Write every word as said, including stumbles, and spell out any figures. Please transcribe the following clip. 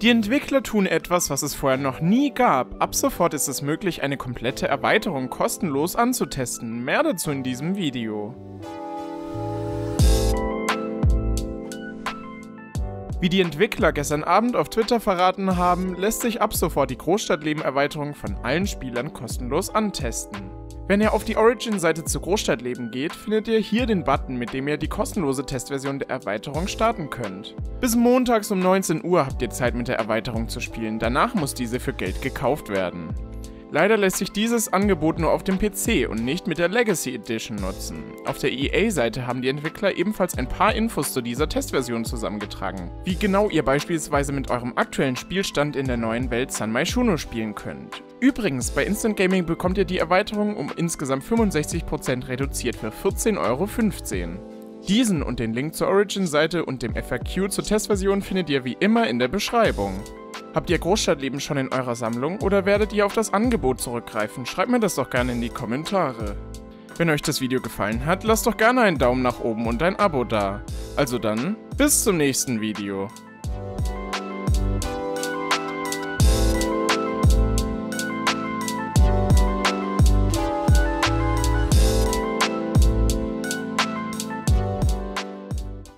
Die Entwickler tun etwas, was es vorher noch nie gab. Ab sofort ist es möglich, eine komplette Erweiterung kostenlos anzutesten. Mehr dazu in diesem Video. Wie die Entwickler gestern Abend auf Twitter verraten haben, lässt sich ab sofort die Großstadtleben-Erweiterung von allen Spielern kostenlos antesten. Wenn ihr auf die Origin-Seite zu Großstadtleben geht, findet ihr hier den Button, mit dem ihr die kostenlose Testversion der Erweiterung starten könnt. Bis montags um neunzehn Uhr habt ihr Zeit mit der Erweiterung zu spielen, danach muss diese für Geld gekauft werden. Leider lässt sich dieses Angebot nur auf dem P C und nicht mit der Legacy Edition nutzen. Auf der E A-Seite haben die Entwickler ebenfalls ein paar Infos zu dieser Testversion zusammengetragen, wie genau ihr beispielsweise mit eurem aktuellen Spielstand in der neuen Welt Sanmai Shuno spielen könnt. Übrigens, bei Instant Gaming bekommt ihr die Erweiterung um insgesamt fünfundsechzig Prozent reduziert für vierzehn Euro fünfzehn. Diesen und den Link zur Origin-Seite und dem F A Q zur Testversion findet ihr wie immer in der Beschreibung. Habt ihr Großstadtleben schon in eurer Sammlung oder werdet ihr auf das Angebot zurückgreifen? Schreibt mir das doch gerne in die Kommentare. Wenn euch das Video gefallen hat, lasst doch gerne einen Daumen nach oben und ein Abo da. Also dann, bis zum nächsten Video.